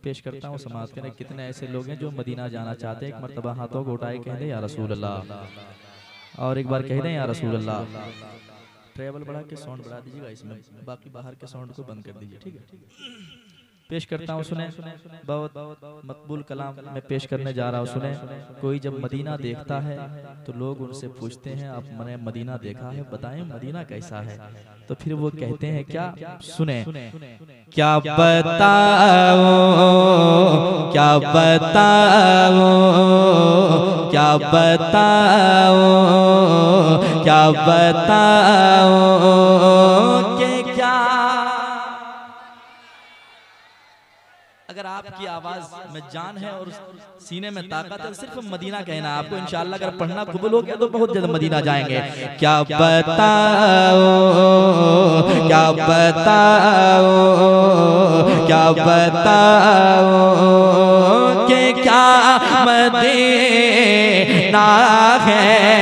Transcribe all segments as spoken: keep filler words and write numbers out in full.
पेश करता हूँ, समाज के कितने ऐसे लोग हैं जो मदीना जाना चाहते हैं। एक मरतबा हाथों को उठाए कह दे या रसूल अल्लाह, और एक बार कह दें या रसूल अल्लाह। ट्रेवल बढ़ा के साउंड बढ़ा दीजिएगा, इसमें बाकी बाहर के साउंड को बंद कर दीजिए, ठीक है। पेश करता हूँ, सुने, बहुत मकबूल कलाम मैं पेश करने जा रहा हूँ। सुने, कोई जब मदीना देखता है तो लोग उनसे पूछते हैं आप मैंने मदीना देखा है, बताएं मदीना कैसा है। तो फिर वो कहते हैं क्या, सुने, क्या बताओ क्या बताओ क्या बताओ क्या बताओ के क्या। अगर आपकी आवाज में जान है और सीने में ताकत है, सिर्फ मदीना कहना है आपको। इंशाअल्लाह अगर पढ़ना कबूल हो गया तो बहुत जल्द मदीना जाएंगे। क्या बताओ क्या बताओ क्या बताओ के क्या मदीना है,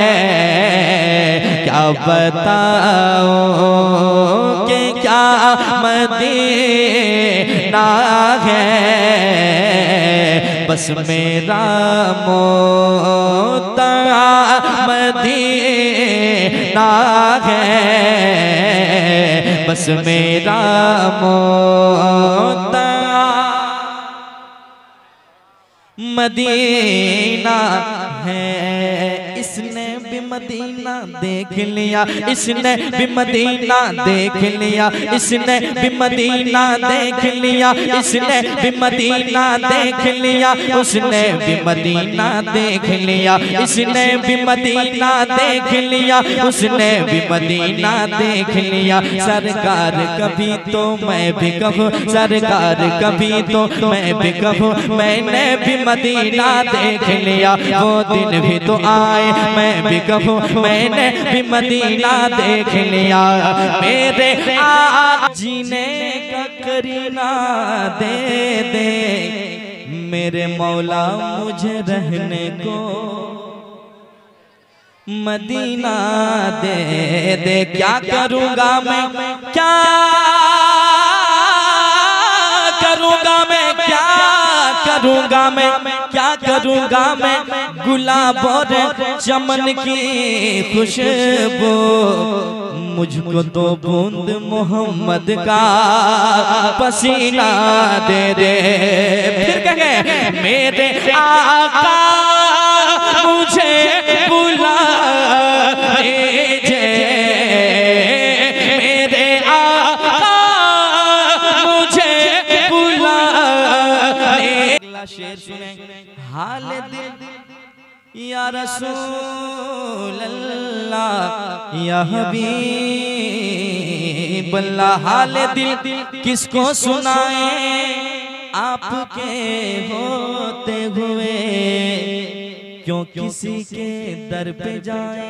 क्या बताओ के क्या मदीना है। बस मेरा मोता मदीना है, बस मेरा मोता मदीना है। इसने भी मदीना देख लिया, इसने भी मदीना देख लिया, इसने भी मदीना देख लिया, इसने भी मदीना देख लिया, उसने भी मदीना देख लिया, इसने भी मदीना देख लिया, उसने भी मदीना देख लिया। सरकार कभी तो मैं भी कहूँ, सरकार कभी तो मैं भी कहूँ, मैंने भी मदीना देख लिया। वो दिन भी तो आए मैं भी कहूँ, मैंने भी मदीना देख लिया। मेरे आ जीने का करीना दे दे, मेरे मौला मुझे रहने को मदीना दे दे। क्या करूँगा मैं क्या करूँगा मैं क्या करूँगा मैं क्या करूँगा मैं, गुलाब और चमन की खुशबू मुझको दो बूंद मोहम्मद का पसीना दे दे। फिर कहे मेरे आका मुझे बुला दीजिए, मेरे आका मुझे बुला दीजिए। अगला शेर सुने, हाल दिल या रसूल अल्लाह या हबीब अल्लाह। हाल दिल किसको सुनाए आपके होते हुए, क्यों किसी के दर पे जाए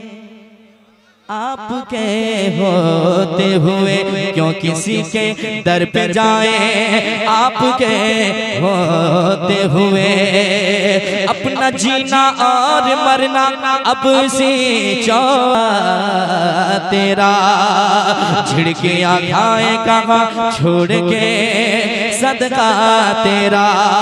आपके होते हुए, क्यों किसी के दर पे जाए आपके होते हुए। अपना जीना और मरना अब सी चौ तेरा, झिड़कियाँ खाए कहाँ छोड़ के सदका तेरा।